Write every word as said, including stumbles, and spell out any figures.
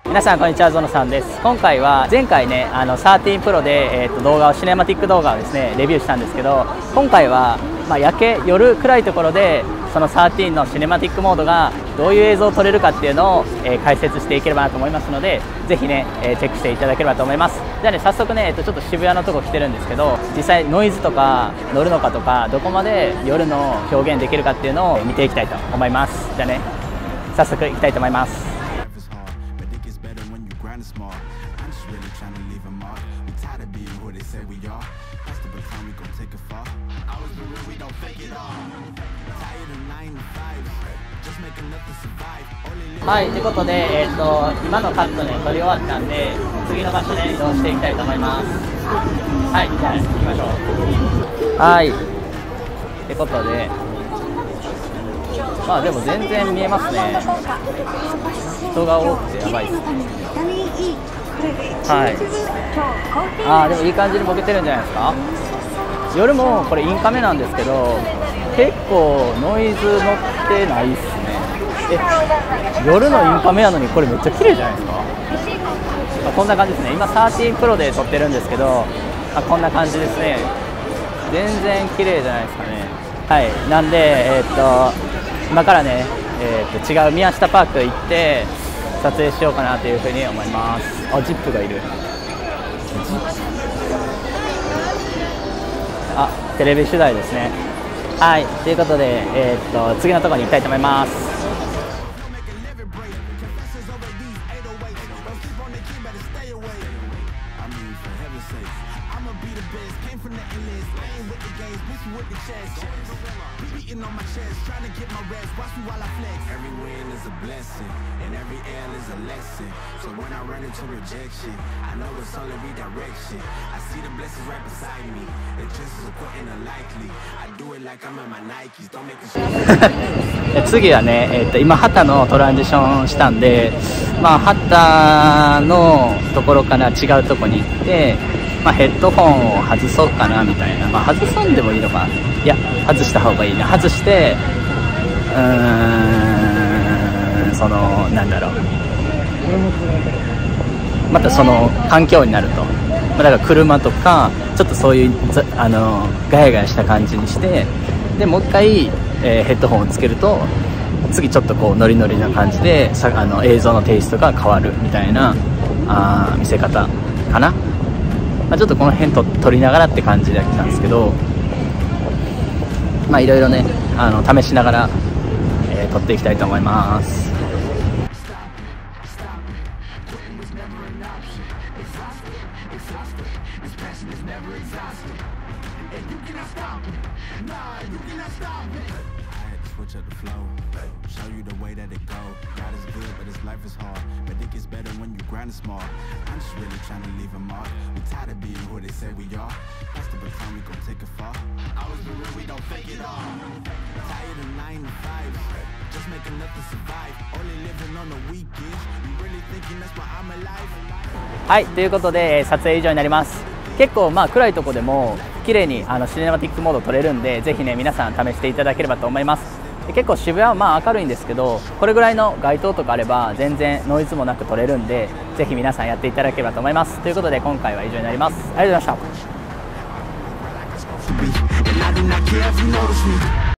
皆さんこんにちは、ゾノさんです。今回は前回ね、あのじゅうさんプロで、えー、と動画をシネマティック動画をですねレビューしたんですけど、今回は、まあ、夜景夜暗いところでそのじゅうさんのシネマティックモードがどういう映像を撮れるかっていうのを、えー、解説していければなと思いますので、ぜひね、えー、チェックしていただければと思います。じゃあね、早速ね、えー、とちょっと渋谷のとこ来てるんですけど、実際ノイズとか乗るのかとかどこまで夜の表現できるかっていうのを見ていきたいと思います。じゃあね、早速行きたいと思います。はい、ということで、えー、と今のカットね撮り終わったんで、次の場所で移動していきたいと思います。はい、じゃあ行きましょう。はい、ってことで、まあでも全然見えますね。人が多くてやばいですね。はい、あーでもいい感じにボケてるんじゃないですか。夜もこれインカメなんですけど、結構ノイズ乗ってないっすね。え、夜のインカメやのにこれめっちゃ綺麗じゃないですか。まあ、こんな感じですね。今じゅうさんプロで撮ってるんですけど、まあ、こんな感じですね。全然綺麗じゃないですかね。はい、なんで、えー、っと今からね、えー、っと違う宮下パーク行って撮影しようかなというふうに思います。あ、ジップがいる。あ、テレビ取材ですね。はい、ということで、えー、っと次のところに行きたいと思います。次はね、えー、と今旗のトランジションしたんで、まあ、旗のところから違うところに行って、まあ、ヘッドホンを外そうかなみたいな、まあ、外さんでもいいのかな、いや外した方がいいね。外してうーんそのなんだろう、またその環境になると、だから車とかちょっとそういうあのガヤガヤした感じにして、でもう一回、えー、ヘッドホンをつけると次ちょっとこうノリノリな感じでさあの映像のテイストが変わるみたいなあ見せ方かな。まあ、ちょっとこの辺と撮りながらって感じでやってたんですけど、まあいろいろねあの試しながら、えー、撮っていきたいと思います。はい、ということで撮影以上になります。結構まあ暗いとこでも綺麗にあのシネマティックモード撮れるんで、ぜひね皆さん試していただければと思います。で結構渋谷はまあ明るいんですけど、これぐらいの街灯とかあれば全然ノイズもなく撮れるんで、ぜひ皆さんやっていただければと思います。ということで今回は以上になります。ありがとうございました。